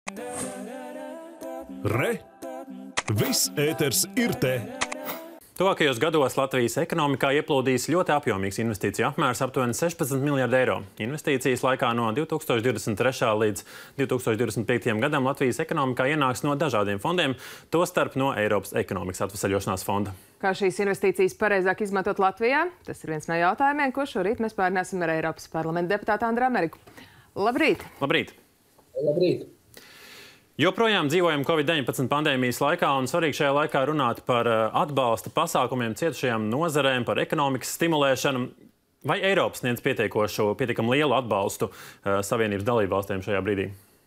Re! Viss ēters ir te! Tuvākajos gados Latvijas ekonomikā ieplūdīs ļoti apjomīgs investīciju apmērs aptuveni 16 miljardi eiro. Investīcijas laikā no 2023. līdz 2025. gadam Latvijas ekonomikā ienāks no dažādiem fondiem, tostarp no Eiropas ekonomikas atvesaļošanās fonda. Kā šīs investīcijas pareizāk izmantot Latvijā? Tas ir viens no jautājumiem, ko šorīt mēs pārnāsim ar Eiropas parlamenta deputātu Andru Ameriku. Labrīt! Labrīt! Labrīt! Joprojām dzīvojam Covid-19 pandēmijas laikā un svarīgi šajā laikā runāt par atbalsta pasākumiem cietušajām nozarēm, par ekonomikas stimulēšanu. Vai Eiropa sniedz pietiekami lielu atbalstu Savienības dalībvalstīm šajā brīdī?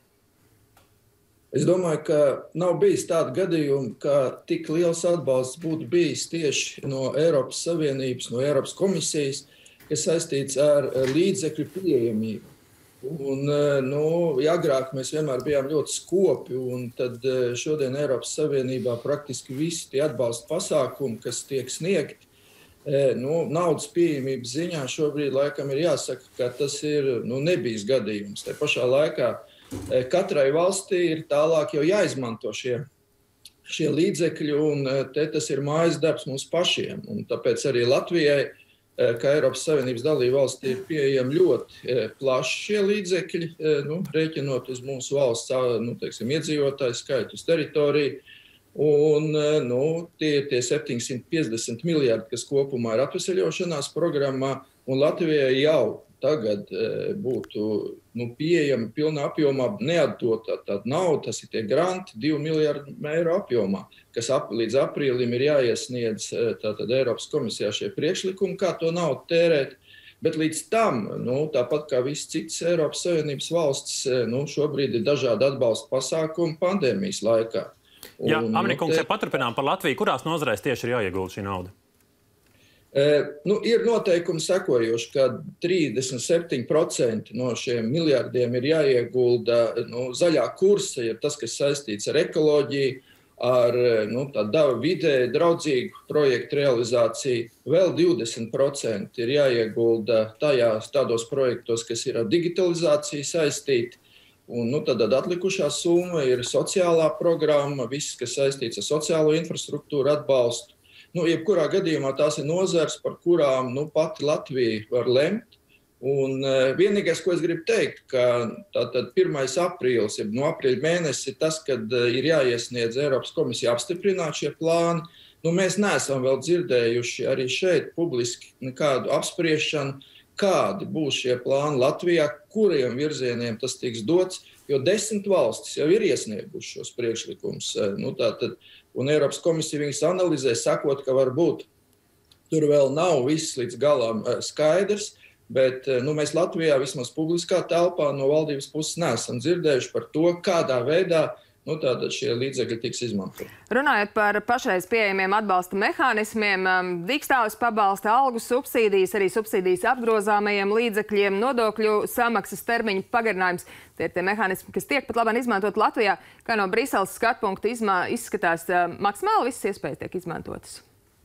Es domāju, ka nav bijis tāda gadījuma, ka tik liels atbalsts būtu bijis tieši no Eiropas Savienības, no Eiropas komisijas, kas saistīts ar līdzekļu pieejamību. Un, agrāk mēs vienmēr bijām ļoti skopi, un tad šodien Eiropas Savienībā praktiski visi tie atbalsta pasākumi, kas tiek sniegti, naudas pieejamības ziņā šobrīd laikam ir jāsaka, ka tas ir nebijis gadījums. Te pašā laikā katrai valstī ir tālāk jau jāizmanto šie līdzekļi, un tas ir mājas darbs mums pašiem. Un tāpēc arī Latvijai, ka Eiropas Savienības dalību valstī ir pieejami ļoti plaši šie līdzekļi, rēķinot uz mūsu valsts iedzīvotāju skaitu, uz teritoriju. Un tie 750 miljardi, kas kopumā ir atveseļošanās programmā, un Latvijai jau tagad būtu pieejama pilnā apjomā neatdota tāda nauda, tas ir tie granti 2 miljardu eiro apjomā, kas līdz aprīlim ir jāiesniedz tātad Eiropas komisijā šie priekšlikumi, kā to naudu tērēt. Bet līdz tam, tāpat kā visas citas Eiropas Savienības valsts, šobrīd ir dažādi atbalsta pasākumi pandēmijas laikā. Jā, Amerikungs, ja paturpinām par Latviju, kurās nozarēs tieši ir jāiegulda šī nauda? Ir noteikumi sekojoši, ka 37% no šiem miljardiem ir jāiegulda zaļā kursa, ja tas, kas saistīts ar ekoloģiju, ar vidē draudzīgu projektu realizāciju. Vēl 20% ir jāiegulda tādos projektos, kas ir ar digitalizāciju saistīti. Un tad atlikušā summa ir sociālā programma, viss, kas saistīts ar sociālo infrastruktūru atbalstu. Jebkurā gadījumā tās ir nozars, par kurām pati Latvija var lemt. Un vienīgais, ko es gribu teikt, ka tātad 1. aprīlis, aprīļa mēnesis ir tas, kad ir jāiesniedz Eiropas komisija apstiprināt šie plāni. Mēs neesam vēl dzirdējuši arī šeit publiski nekādu apspriešanu, kādi būs šie plāni Latvijā, kuriem virzieniem tas tiks dots, jo 10 valstis jau ir iesnieguši šos priekšlikumus. Un Eiropas komisija viņus analizē, sakot, ka varbūt tur vēl nav viss līdz galam skaidrs, bet mēs Latvijā vismaz publiskā telpā no valdības puses neesam dzirdējuši par to, kādā veidā tātad šie līdzekļi tiks izmantoti. Runājot par pašreiz pieejamiem atbalsta mehānismiem, dīkstāves pabalsta, algu subsīdijas, arī subsīdijas apgrozāmajiem līdzekļiem, nodokļu samaksas termiņu pagarinājums. Tie ir tie mehānismi, kas tiek pat labāk izmantot Latvijā. Kā no Briseles skatu punkta izskatās, maksimāli visas iespējas tiek izmantotas?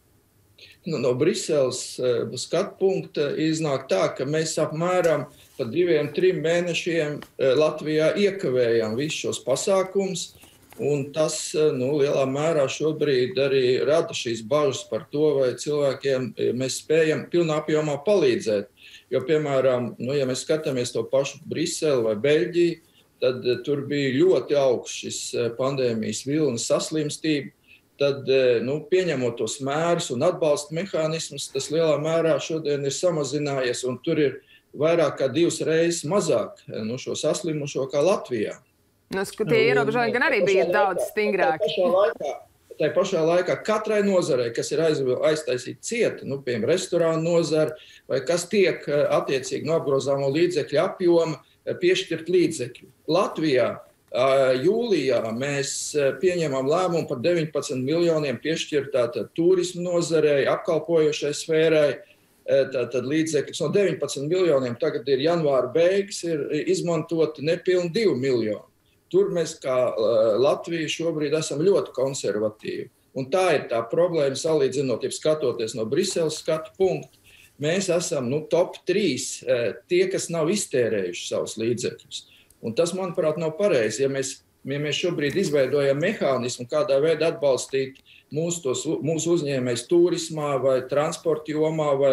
No Briseles skatu punkta iznāk tā, ka mēs apmēram pa 2-3 mēnešiem Latvijā iekavējām visus šos pasākumus, un tas lielā mērā šobrīd arī rada šīs bažas par to, vai cilvēkiem mēs spējam pilnā apjomā palīdzēt. Jo, piemēram, ja mēs skatāmies to pašu Briseli vai Beļģiju, tad tur bija ļoti augsts šis pandēmijas vilnis saslimstība. Tad, pieņemot tos mērus un atbalsta mehānismus, tas lielā mērā šodien ir samazinājies, un tur ir vairāk kā 2 reizes mazāk šo saslimušo kā Latvijā. Tie ierobežojumi gan arī bija daudz stingrāki. Tā pašā laikā katrai nozarei, kas ir aiztaisīta cieta, piemēram, restorānu nozara, vai kas tiek attiecīgi no apgrozāmo līdzekļu apjoma, piešķirt līdzekļu. Latvijā jūlijā mēs pieņemam lēmumu par 19 miljoniem piešķirt turismu nozarei, apkalpojošai sfērai, tātad līdzekļus no 19 miljoniem tagad ir janvāra beigas, ir izmantoti nepilni 2 miljoni. Tur mēs kā Latvija šobrīd esam ļoti konservatīvi. Un tā ir tā problēma, salīdzinot, ja skatoties no Briseles skatu punkta. Mēs esam top 3 tie, kas nav iztērējuši savus līdzekļus. Un tas, manuprāt, nav pareizi. Ja mēs Ja mēs šobrīd izveidojam mehānismu, kādā veidā atbalstīt mūsu uzņēmējus turismā vai transporta jomā vai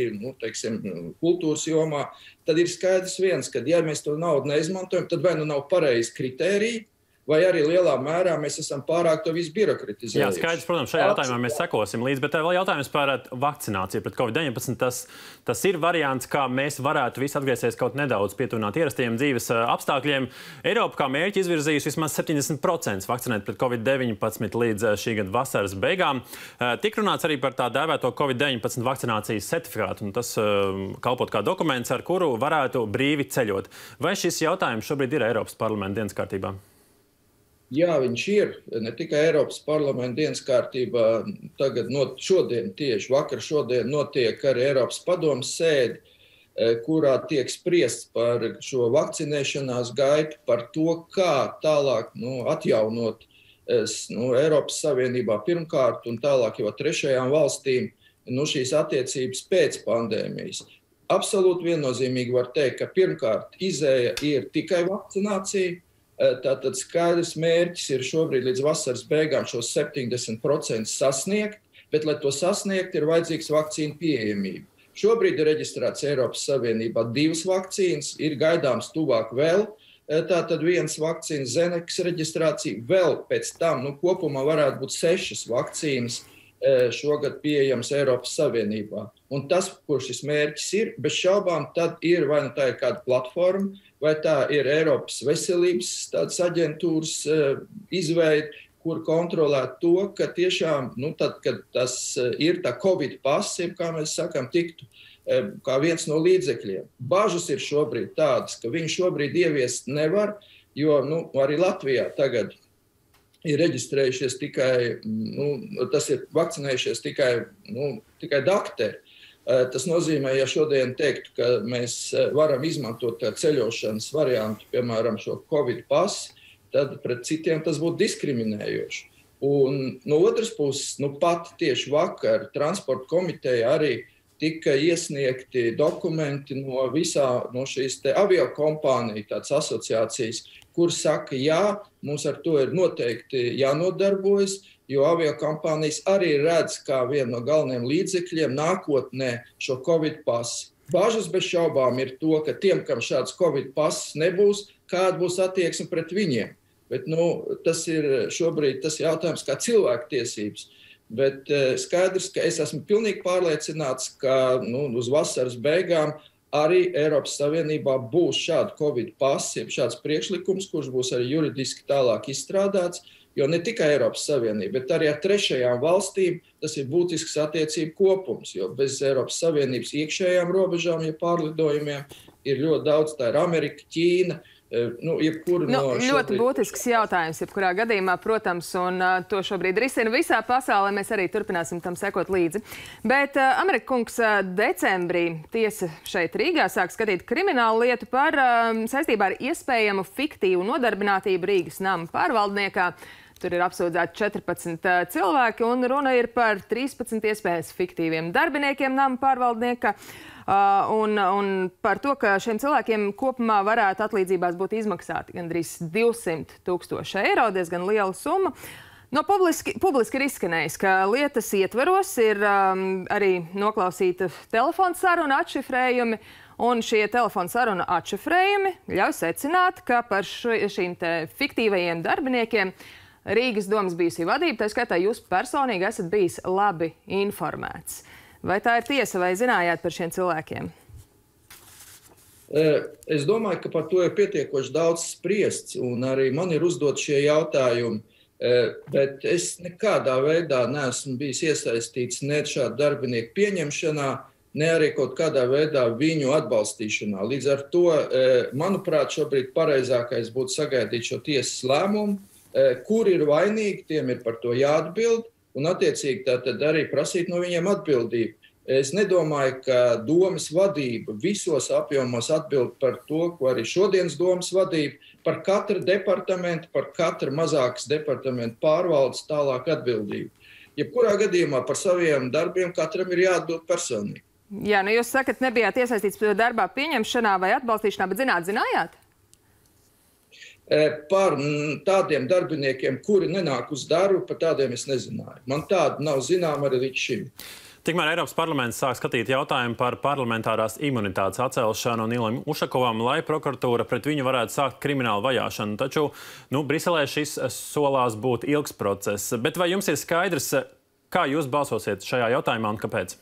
kultūras jomā, tad ir skaidrs viens, ka ja mēs to naudu neizmantojam, tad vai nu nav pareizi kritēriji, vai arī lielā mērā mēs esam pārāk to visu birokratizējuši. Jā, skaidrs, protams, šajā jautājumā mēs sekosim līdzi, bet vēl jautājums par vakcināciju pret Covid-19. Tas ir variants, kā mēs varētu visi atgriezties kaut nedaudz pietuvināt ierastiem dzīves apstākļiem. Eiropa kā mērķi izvirzījusi vismaz 70% vakcinēt pret Covid-19 līdz šī gada vasaras beigām. Tik runāts arī par tā dēvēto Covid-19 vakcinācijas certifikātu, un tas kalpot kā dokuments, ar kuru varētu brīvi ceļot. Vai šis jautājums šobrīd ir Eiropas parlamenta dienas kārtībā? Jā, viņš ir ne tikai Eiropas parlamenta dienas kārtībā, tagad vakar šodien notiek arī Eiropas padomes sēde, kurā tiek spriests par šo vakcinēšanās gaitu, par to, kā tālāk atjaunot Eiropas Savienībā pirmkārt un tālāk jau trešajām valstīm šīs attiecības pēc pandēmijas. Absolūti viennozīmīgi var teikt, ka pirmkārt izēja ir tikai vakcinācija. Tātad skaidrs mērķis ir šobrīd līdz vasaras beigām šos 70% sasniegt, bet, lai to sasniegt, ir vajadzīgs vakcīnu pieejamība. Šobrīd ir reģistrēts Eiropas Savienībā 2 vakcīnas, ir gaidāms tuvāk vēl, tātad 1 vakcīnas Zenekas reģistrācija, vēl pēc tam, kopumā varētu būt 6 vakcīnas šogad pieejams Eiropas Savienībā. Un tas, kur šis mērķis ir, bez šaubām, tad ir vai tā ir kāda platforma, vai tā ir Eiropas veselības tādas aģentūras izveide, kur kontrolē to, ka tiešām, tad, kad tas ir tā Covid pasi, kā mēs sakām, tiktu kā viens no līdzekļiem. Bažas ir šobrīd tādas, ka viņi šobrīd ieviest nevar, jo arī Latvijā tagad ir reģistrējušies tikai, tas ir vakcinējušies tikai dakteri. Tas nozīmē, ja šodien teiktu, ka mēs varam izmantot ceļošanas variantu, piemēram, šo Covid pasi, tad pret citiem tas būtu diskriminējoši. Un no otras puses, pat tieši vakar transporta komiteja arī tika iesniegti dokumenti no šīs aviokompāniju tādas asociācijas, kur saka, jā, mums ar to ir noteikti jānodarbojas, jo aviokompānijas arī redz kā vienu no galvenajiem līdzekļiem nākotnē šo Covid pasi. Bažas bez šaubām ir to, ka tiem, kam šāds Covid pasis nebūs, kāda būs attieksme pret viņiem. Bet tas ir šobrīd tas jautājums kā cilvēktiesības. Bet skaidrs, ka es esmu pilnīgi pārliecināts, ka uz vasaras beigām arī Eiropas Savienībā būs šāda Covid pasi, šāds priekšlikums, kurš būs arī juridiski tālāk izstrādāts, jo ne tikai Eiropas Savienība, bet arī ar trešajām valstīm tas ir būtisks attiecību kopums, jo bez Eiropas Savienības iekšējām robežām, ja pārlidojumiem, ir ļoti daudz, tā ir Amerika, Ķīna, ļoti būtisks jautājums, jebkurā gadījumā, protams, un to šobrīd risina visā pasaulē. Mēs arī turpināsim tam sekot līdzi. Bet Amerika kungs decembrī tiesa šeit Rīgā sāk skatīt kriminālu lietu par saistībā ar iespējamu fiktīvu nodarbinātību Rīgas nama pārvaldniekā. Tur ir apsūdzēti 14 cilvēki, un runa ir par 13 iespējas fiktīviem darbiniekiem nama pārvaldnieka. Un par to, ka šiem cilvēkiem kopumā varētu atlīdzībās būt izmaksāti gandrīz 200 000 eiro, diezgan liela summa. Publiski ir izskanējis, ka lietas ietveros ir arī noklausīta telefona saruna atšifrējumi, un šie telefona saruna atšifrējumi ļauj secināt, ka par šīm fiktīvajiem darbiniekiem Rīgas domas bijusī vadība, tā skaitā jūs personīgi esat bijis labi informēts. Vai tā ir tiesa, vai zinājāt par šiem cilvēkiem? Es domāju, ka par to ir pietiekoši daudz spriests, un arī man ir uzdot šie jautājumi, bet es nekādā veidā neesmu bijis iesaistīts ne šādu darbinieku pieņemšanā, ne arī kaut kādā veidā viņu atbalstīšanā. Līdz ar to, manuprāt, šobrīd pareizākais būtu sagaidīt šo tiesas lēmumu, kur ir vainīgi, tiem ir par to jāatbild, un attiecīgi tātad arī prasīt no viņiem atbildību. Es nedomāju, ka domas vadība visos apjomos atbild par to, ko arī šodienas domas vadība, par katru departamentu, par katru mazākas departamentu pārvaldes tālāk atbildību. Jebkurā gadījumā par saviem darbiem katram ir jāatbild personīgi. Jā, jūs sakat, nebijāt iesaistīts darbā pieņemšanā vai atbalstīšanā, bet zinājāt? Par tādiem darbiniekiem, kuri nenāk uz darbu, par tādiem es nezināju. Man tāda nav zināma arī līdz šim. Tikmēr Eiropas parlaments sāk skatīt jautājumu par parlamentārās imunitātes atcelšanu Nilam Ušakovam, lai prokuratūra pret viņu varētu sākt kriminālu vajāšanu. Taču Briselē šis solās būt ilgs process. Bet vai jums ir skaidrs, kā jūs balsosiet šajā jautājumā un kāpēc?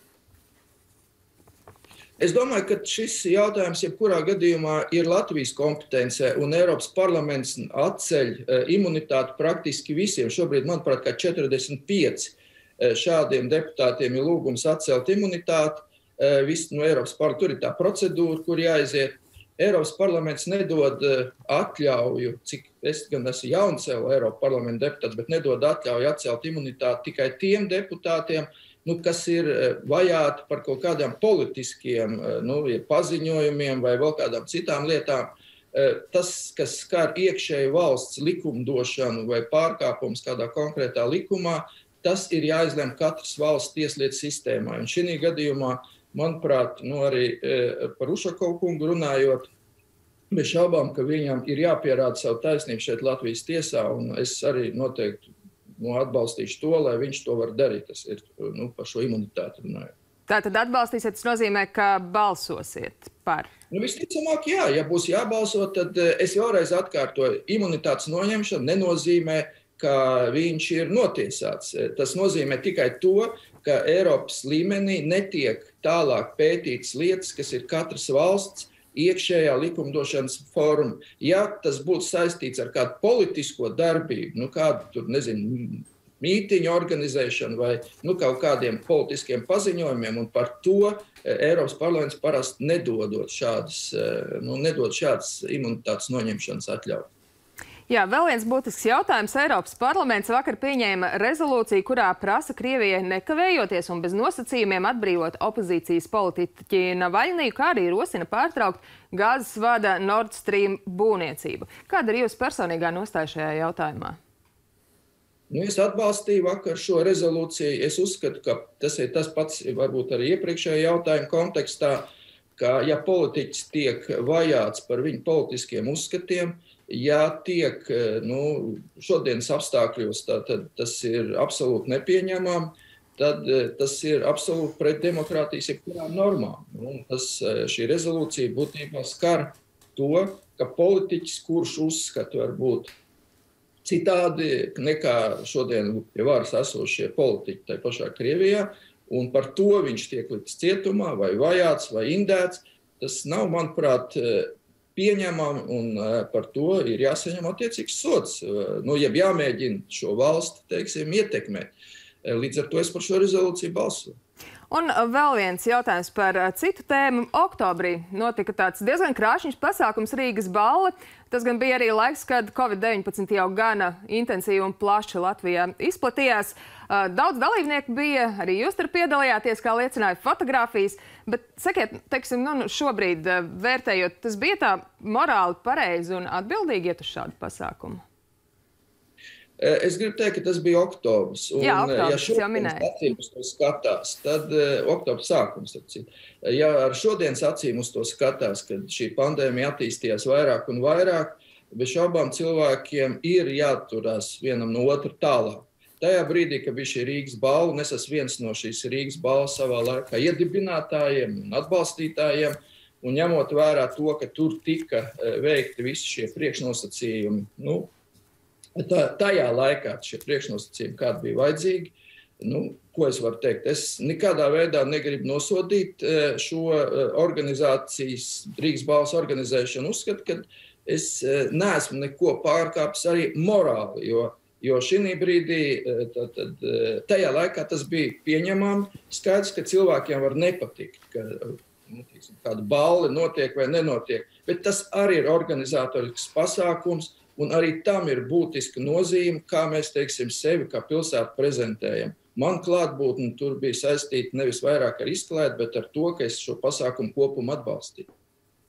Es domāju, ka šis jautājums jebkurā gadījumā ir Latvijas kompetencē, un Eiropas parlaments atceļ imunitāti praktiski visiem. Šobrīd, manuprāt, kā 45 šādiem deputātiem ir lūgums atcelt imunitāti. Eiropas parlamenta tur ir tā procedūra, kur jāaiziet. Eiropas parlaments nedod atļauju, cik es gan esmu jauns Eiropas parlamenta deputāts, bet nedod atļauju atcelt imunitāti tikai tiem deputātiem, kas ir vajāti par kaut kādām politiskiem paziņojumiem vai vēl kādām citām lietām. Tas, kas skar iekšēju valsts likumdošanu vai pārkāpums kādā konkrētā likumā, tas ir jāizlem katras valsts tieslietu sistēmā. Un šī gadījumā, manuprāt, arī par Ušakovu kungu runājot, bez šaubām, ka viņam ir jāpierāda savu taisnību šeit Latvijas tiesā, un es arī noteikti atbalstīšu to, lai viņš to var darīt. Tas ir par šo imunitāti runājot. Tātad atbalstīsiet, tas nozīmē, ka balsosiet par? Visticamāk, jā. Ja būs jābalso, tad es vēlreiz atkārtoju, imunitātes noņemšana nenozīmē, ka viņš ir notiesāts. Tas nozīmē tikai to, ka Eiropas līmenī netiek tālāk pētītas lietas, kas ir katras valsts iekšējā likumdošanas forma. Ja tas būtu saistīts ar kādu politisko darbību, kādu tur, mītiņu organizēšanu vai kaut kādiem politiskiem paziņojumiem, un par to Eiropas parlaments parasti nedod šādas imunitātes noņemšanas atļaujas. Jā, vēl viens būtisks jautājums. Eiropas parlaments vakar pieņēma rezolūciju, kurā prasa Krievijai nekavējoties un bez nosacījumiem atbrīvot opozīcijas politiķi Navaļniju, kā arī rosina pārtraukt gāzes vada Nord Stream būvniecību. Kāda ir jūsu personīgā nostāja šajā jautājumā? Es atbalstīju vakar šo rezolūciju. Es uzskatu, ka tas ir tas pats, varbūt arī iepriekšējā jautājuma kontekstā, ka ja politiķis tiek vajāts par viņu politiskiem uzskatiem, ja tiek šodienas apstākļos, tad tas ir absolūti nepieņemami, tad tas ir absolūti pret demokrātijas jebkurām normām. Šī rezolūcija būtībā skar to, ka politiķis, kurš uzskata varbūt citādi nekā šodien pie varas esošie politiķi tai pašā Krievijā, un par to viņš tiek likts cietumā vai vajāts vai indēts, tas nav, manuprāt, pieņemami, un par to ir jāsaņem attiecīgs sods. Jeb jāmēģina šo valsti, ietekmēt. Līdz ar to es par šo rezolūciju balsoju. Un vēl viens jautājums par citu tēmu. Oktobrī notika tāds diezgan krāšņs pasākums Rīgas Balle. Tas gan bija arī laiks, kad Covid-19 jau gana intensīvi un plaši Latvijā izplatījās. Daudz dalībnieku bija, arī jūs tur piedalījāties, kā liecināja fotogrāfijas. Bet, sakiet, šobrīd vērtējot, tas bija tā morāli pareizi un atbildīgi iet uz šādu pasākumu? Es gribu teikt, ka tas bija oktobrs. Jā, oktobrs, ja šodienas acīm uz to skatās, tad oktobrs sākums. Ja ar šodienas acīm uz to skatās, kad šī pandēmija attīstījās vairāk un vairāk, bez šaubām cilvēkiem ir jāturās vienam no otra tālāk. Tajā brīdī, kad bija šī Rīgas Balle, un es esmu viens no šīs Rīgas Balles savā laikā iedibinātājiem un atbalstītājiem, un ņemot vērā to, ka tur tika veikti visi šie priekšnosacījumi, tajā laikā šie priekšnosacījumi, kādi bija vajadzīgi, ko es varu teikt? Es nekādā veidā negribu nosodīt šo organizācijas, Rīgas Balles organizēšanu. Uzskatu, ka es neesmu neko pārkāpis arī morāli, jo šī brīdī, tajā laikā tas bija pieņemami. Skaidrs, ka cilvēkiem var nepatikt, ka kāda balle notiek vai nenotiek, bet tas arī ir organizatorisks pasākums, un arī tam ir būtiska nozīme, kā mēs, sevi kā pilsētu prezentējam. Man klātbūtne tur bija saistīta nevis vairāk ar izklaidi, bet ar to, ka es šo pasākumu kopumu atbalstīju.